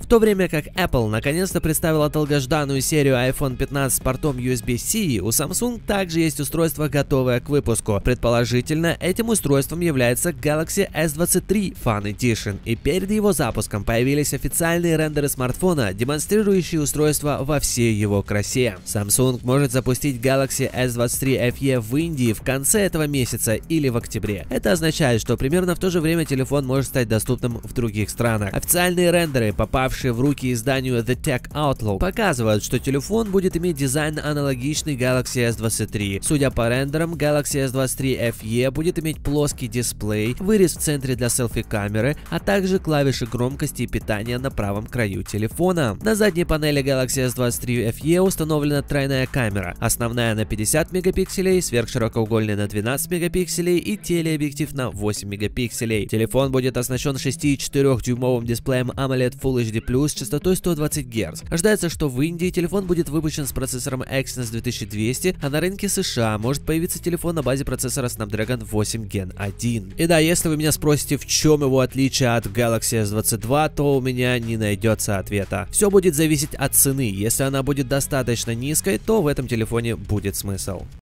то время как Apple наконец-то представила долгожданную серию iPhone 15 с портом USB-C, у Samsung также есть устройство, готовое к выпуску. Предположительно, этим устройством является Galaxy S23 Fan Edition, и перед его запуском появились официальные рендеры смартфона, демонстрирующие устройство во всей его красе. Samsung может запустить Galaxy S23 FE в Индии в конце этого месяца или в октябре. Это означает, что примерно в то же время телефон может стать доступным в других странах. Официальные рендеры, попавшие в руки изданию The Tech Outlook, показывают, что телефон будет иметь дизайн аналогичный Galaxy S23. Судя по рендерам, Galaxy S23 FE будет иметь плоский дисплей, вырез в центре для селфи-камеры, а также клавиши громкости и питания на правом краю телефона. На задней панели Galaxy S23 FE установлена тройная камера, основная на 50 мегапикселей, сверхширокоугольная на 12 мегапикселей и телеобъектив на 8 мегапикселей. Телефон будет оснащен 6,4-дюймовым дисплеем AMOLED Full HD+, с частотой 120 Гц. Ожидается, что в Индии телефон будет выпущен с процессором Exynos 2200, а на рынке США может появиться телефон на базе процессора Snapdragon 8 Gen 1. И да, если вы меня спросите, в чем его отличие от Galaxy S22, то у меня не найдется ответа. Все будет зависеть от цены. Если она будет достаточно низкой, то в этом телефоне будет смысл.